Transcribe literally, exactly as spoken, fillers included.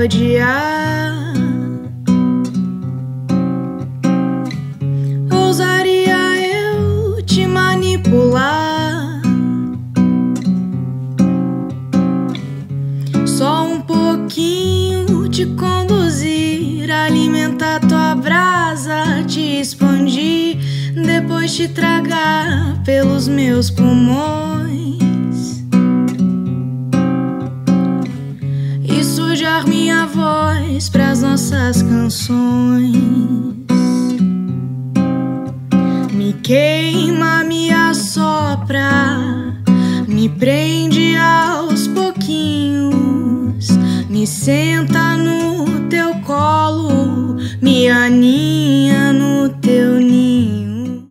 odiar. Ousaria eu te manipular, só um pouquinho te conduzir, alimentar tua brasa, te expandir, depois te tragar pelos meus pulmões e sujar minha voz pras nossas canções. Me queima, me assopra, me prende aos pouquinhos, me senta no teu colo, me aninha no